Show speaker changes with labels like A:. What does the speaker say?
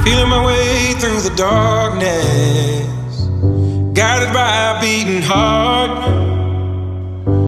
A: Feeling my way through the darkness, guided by a beating heart.